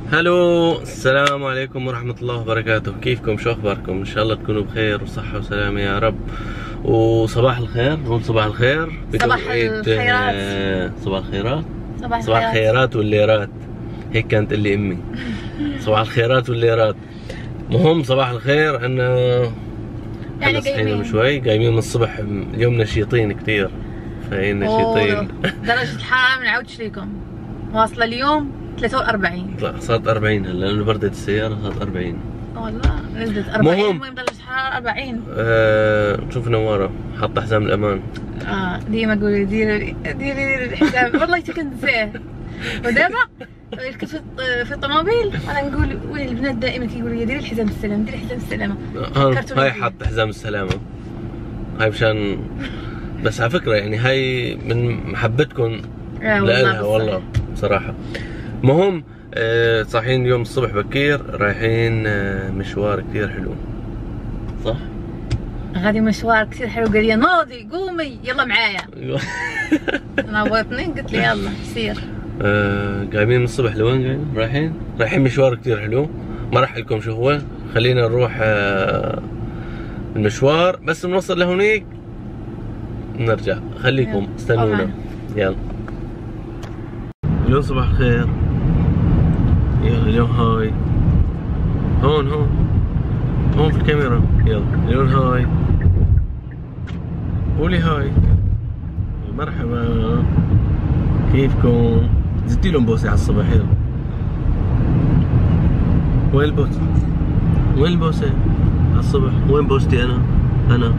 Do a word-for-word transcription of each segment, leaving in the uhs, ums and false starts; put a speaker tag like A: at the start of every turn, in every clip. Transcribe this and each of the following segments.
A: هلو، السلام عليكم ورحمة الله وبركاته. كيفكم؟ شو أخباركم؟ إن شاء الله تكونوا بخير وصحة وسلامة يا رب. وصباح الخير، نقول صباح الخير.
B: صباح الخيرات.
A: صباح الخيرات.
B: صباح
A: صباح الخيرات والليرات، هيك كانت اللي أمي. صباح الخيرات والليرات. مهم صباح الخير. عنا
B: يعني
A: صحينا من شوي، قايمين من الصبح، اليوم نشيطين كثير. فاين نشيطين.
B: درجة الحرارة بنعودش لكم واصلة اليوم ثلاثة وأربعين.
A: لا صارت أربعين هلا، لأنه بردت السيارة صارت أربعين.
B: والله نزلت أربعين.
A: مهم.
B: المهم درجة الحرارة أربعين.
A: آه شوف نوارة حاطة حزام الأمان.
B: اه ديما قولي ديري ديري الحزام. والله كنت نسيه. ودابا كنت في الطوموبيل انا نقول وين البنات دائما كيقولوا لي ديري الحزام السلامة ديري الحزام السلامة.
A: هاي حاطة حزام السلامة، هاي مشان بس على فكرة يعني هاي من محبتكم لها والله بصراحة. مهم آه صاحيين اليوم الصبح بكير، رايحين آه مشوار كثير حلو. صح؟
B: غادي مشوار كثير حلو. قال لي ناضي قومي يلا معايا. ناوضني قلت لي يلا سير.
A: آه قايمين من الصبح لوين قايمين؟ رايحين رايحين مشوار كثير حلو. ما راح لكم شو هو، خلينا نروح آه المشوار، بس بنوصل لهونيك نرجع. خليكم استنونا. يلا. اليوم صباح الخير. يلا اليوم هاي هون هون هون في الكاميرا. يلا اليوم هاي، قولي هاي. مرحبا، كيفكم؟ زدتي لهم بوسة على الصبح. يلا وين البوسة؟ وين البوسة على الصبح؟ وين بوستي انا؟ انا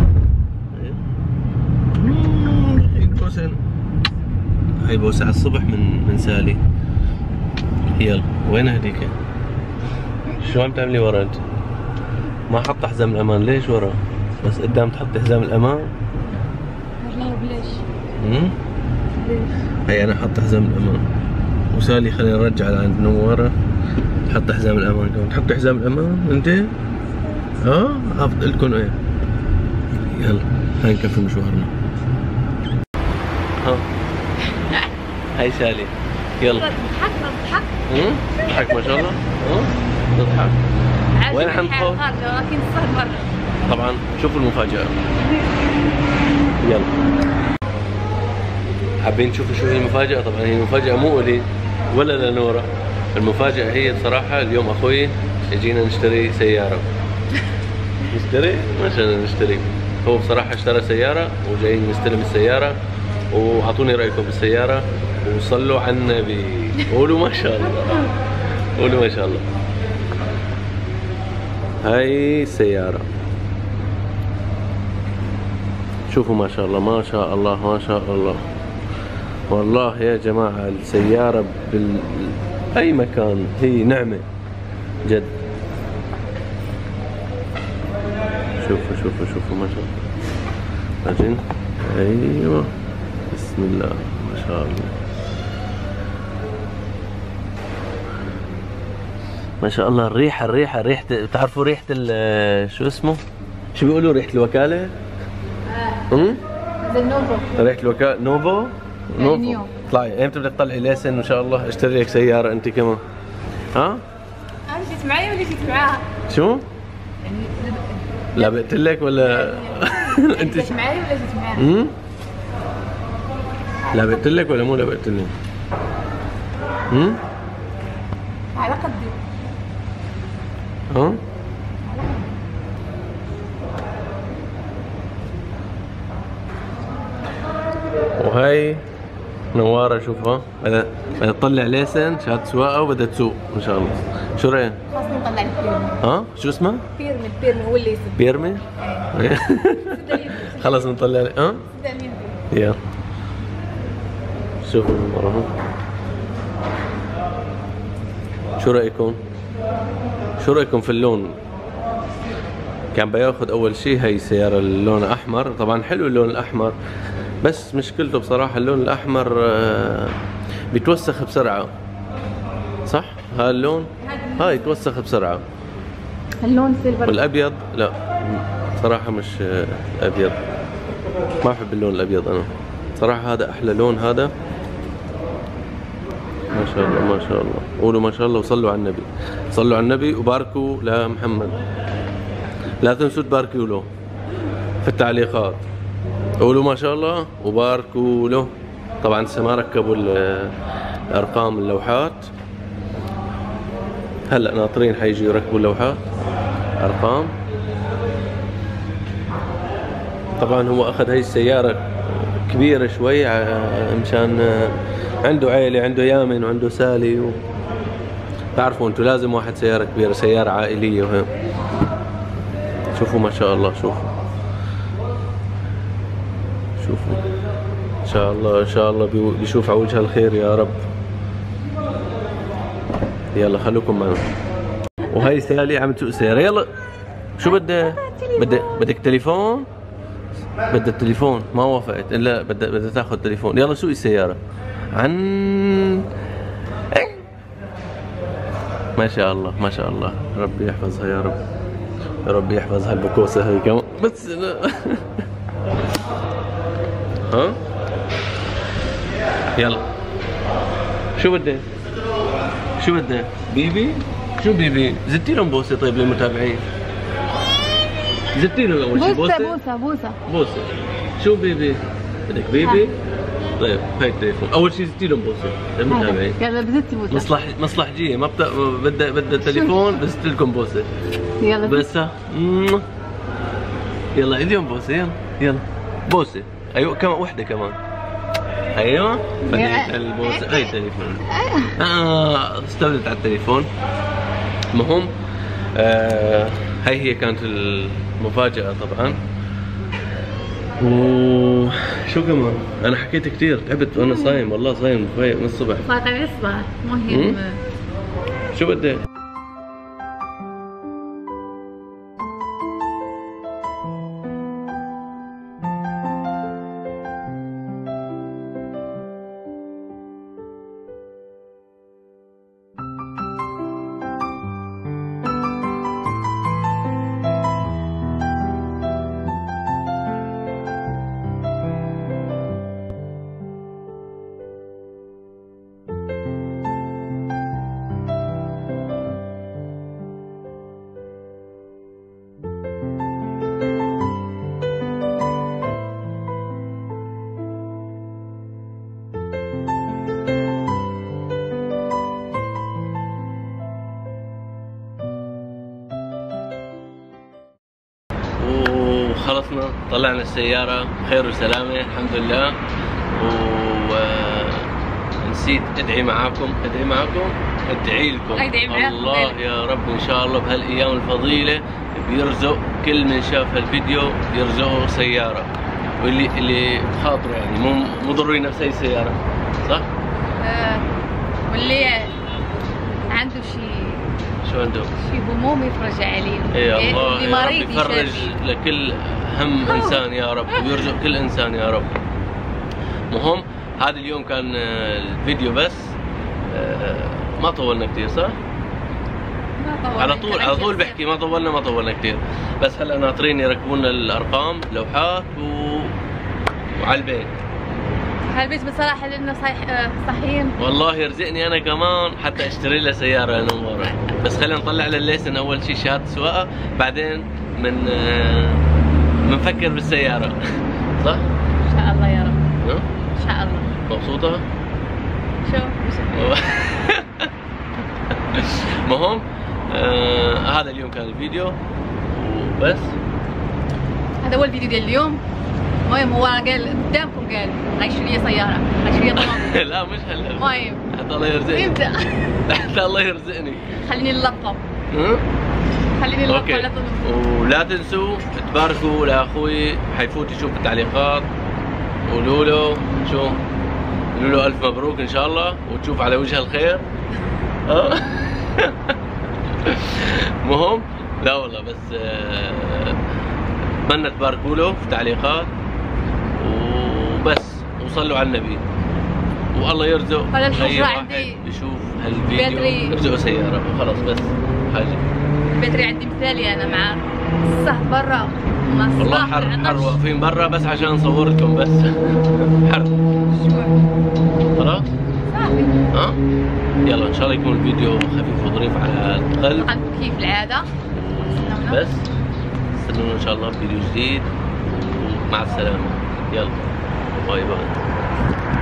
A: هاي البوسة، هاي بوسة على الصبح من من سالي. يلا وين هديك؟ شو عم تعملي ورا انت؟ ما حط حزام الامان، ليش ورا؟ بس قدام تحطي حزام الامان؟
B: والله بليش؟
A: امم
B: ليش؟
A: هي انا حط حزام الامان، وسالي خلينا نرجع لعند نوارة تحط حزام الامان. كمان تحطي حزام الامان انت؟ اه حافظ لكم ايه. يلا هاي نكفي مشوارنا. ها هاي سالي. يلا
B: تضحك تضحك.
A: امم تضحك ما شاء الله. ها تضحك. وين حندخل؟
B: لكن السهر برا.
A: طبعا شوفوا المفاجأة. يلا حابين تشوفوا شو هي المفاجأة؟ طبعا هي المفاجأة مو إلي ولا لنورة، المفاجأة هي بصراحة اليوم أخوي يجينا نشتري سيارة. نشتري؟ ما شاء نشتري. هو بصراحة اشترى سيارة وجايين نستلم السيارة، وأعطوني رأيكم بالسيارة وصلوا على النبي. قولوا ما شاء الله، قولوا ما شاء الله. هاي السيارة شوفوا ما شاء الله ما شاء الله ما شاء الله. والله يا جماعة السيارة بال أي مكان هي نعمة جد. شوفوا شوفوا شوفوا ما شاء الله. أجن أيوة بسم الله ما شاء الله ما شاء الله. الريحة الريحة ريحة، بتعرفوا ريحة شو اسمه؟ شو بيقولوا؟ ريحة الوكالة؟ امم
B: نوفو.
A: ريحة الوكالة نوفو؟ نوفو. طلعي امتى بدك تطلعي ليسن ان شاء الله؟ اشتري لك سيارة انت كمان. ها؟
B: انا جيت معي ولا جيت معاها؟
A: شو؟ لا بقت لك ولا انت
B: جيت معي ولا جيت معاها؟
A: امم لا بقت لك ولا مو لا بقت لك؟ امم
B: على قدي.
A: ها؟ وهي نوارة شوفها، بدها بدها تطلع ليسن شهادة سواقة وبدها تسوق ان شاء الله. شو رايك؟
B: خلصني نطلع البيرمي.
A: ها؟ شو اسمها؟
B: بيرمي البيرمي هو اللي يسد.
A: بيرمي؟ خلص نطلع لي. ها؟ يلا شوفوا المرة. شو رأيكم؟ شو رأيكم في اللون؟ كان بياخذ أول شيء هي السيارة اللون أحمر، طبعا حلو اللون الأحمر، بس مشكلته بصراحة اللون الأحمر بيتوسخ بسرعة. صح؟ هذا اللون هاي يتوسخ بسرعة.
B: اللون سيلفر.
A: والأبيض لا صراحة مش الأبيض، ما بحب اللون الأبيض أنا صراحة. هذا أحلى لون هذا. ما شاء الله ما شاء الله. قولوا ما شاء الله وصلوا على النبي. صلوا على النبي وباركوا لمحمد. لا تنسوا تباركوا له في التعليقات. قولوا ما شاء الله وباركوا له. طبعا لسه ما ركبوا ارقام اللوحات، هلا ناطرين حيجوا يركبوا اللوحات ارقام. طبعا هو اخذ هاي السيارة كبيرة شوي مشان عنده عائلة، عنده يامن وعنده سالي و... تعرفوا انتوا لازم واحد سيارة كبيرة، سيارة عائلية وهي. شوفوا ما شاء الله، شوفوا شوفوا ان شاء الله ان شاء الله بيشوف على وجه الخير يا رب. يلا خلوكم معنا. وهي سالي عم تسوق سيارة. يلا شو بدك؟ بدك بدك تليفون؟ بدها التليفون ما وافقت الا بدها بدها تاخذ تليفون. يلا سوقي السيارة. عن ما شاء الله ما شاء الله. ربي يحفظها يا رب، يا رب يحفظها البكوسة هي كمان. بس ها يلا شو بدك؟ شو بدك؟ بيبي؟ شو بيبي؟ زدتي لهم بوسة طيب للمتابعين. زدتي لهم اول شيء بوسة.
B: بوسة بوسة
A: بوسة. شو بيبي؟ بدك بيبي؟ طيب هاي التليفون. اول شيء زدتي لهم بوسة للمتابعين.
B: يلا بزدتي بوسة.
A: مصلح مصلحجية ما بت... بدها بدها تليفون بزدت لكم بوسة.
B: يلا
A: بس يلا اليوم بوسة. يلا يلا بوسة. ايوه كمان وحدة كمان. ايوه بدي البوسة. هاي التليفون. اه استولت على التليفون. المهم آه هاي هي كانت المفاجأة طبعا. وشو كمان؟ انا حكيت كثير، تعبت وانا صايم والله، صايم فايق من الصبح.
B: فاتح الصبح مهم.
A: شو بدك؟ خلصنا طلعنا السيارة خير وسلامة الحمد لله. ونسيت ادعي معاكم، ادعي معاكم ادعي لكم
B: ادعي معاكم
A: الله يا رب ان شاء الله بهالايام الفضيلة بيرزق كل من شاف هالفيديو، يرزقه سيارة. واللي اللي بخاطره يعني مو مو ضروري نفس اي سيارة، صح؟
B: آه واللي عنده شيء
A: شو عنده؟
B: شيء هموم يفرج عليه.
A: اي الله
B: اللي
A: يا رب
B: مريض
A: يفرج لكل هم انسان يا رب، ويرزق كل انسان يا رب. مهم هذا اليوم كان الفيديو بس ما طولنا كثير، صح؟
B: ما طولنا
A: على طول على طول بحكي ما طولنا ما طولنا كثير. بس هلا ناطرين يركبوا لنا الارقام لوحات و... وعلى البيت.
B: هالبيت بصراحة لنا صحيح صحيين.
A: والله يرزقني انا كمان حتى اشتري لها سيارة انا ومورا. بس خلينا نطلع للليسن اول شيء شهادة سواقة، بعدين من بنفكر بالسيارة. صح؟
B: ان شاء الله يا رب.
A: ها؟
B: ان شاء الله.
A: مبسوطة؟
B: شو؟
A: مهم آه هذا اليوم كان الفيديو وبس.
B: هذا هو الفيديو ديال اليوم. المهم هو قال قدامكم قال غيشري لي سيارة، غيشري لي طوموبيل.
A: لا مش هلا.
B: المهم
A: حتى الله يرزقني.
B: امتى؟
A: حتى الله يرزقني.
B: خليني نلقب.
A: ها؟
B: خليني نلقب.
A: اوكي. ولا تنسوا تباركوا لاخوي، حيفوت يشوف التعليقات. قولوا له شو؟ قولوا له الف مبروك ان شاء الله وتشوف على وجه الخير. ها؟ مهم لا والله بس اتمنى تباركوا له في التعليقات وبس، وصلوا على النبي والله يرزق اي واحد يشوف هالفيديو يرزقه سيارة وخلاص. بس حاجة
B: البتري عندي مثالي انا معاه الصح برا.
A: والله حر حر واقفين برا بس عشان نصور لكم بس. حر
B: شو
A: خلاص؟
B: صافي.
A: ها يلا ان شاء الله يكون الفيديو خفيف وظريف على القلب
B: طبعا كيف العاده.
A: بس استنونا ان شاء الله بفيديو جديد. مع السلامه. يلا باي باي.